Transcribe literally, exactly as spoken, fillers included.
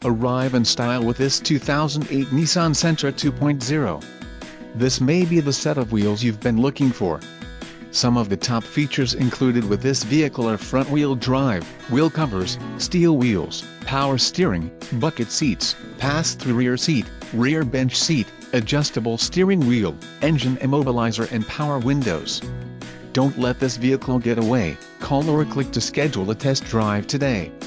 Arrive in style with this two thousand eight Nissan Sentra two point oh. This may be the set of wheels you've been looking for. Some of the top features included with this vehicle are front-wheel drive, wheel covers, steel wheels, power steering, bucket seats, pass-through rear seat, rear bench seat, adjustable steering wheel, engine immobilizer and power windows. Don't let this vehicle get away. Call or click to schedule a test drive today.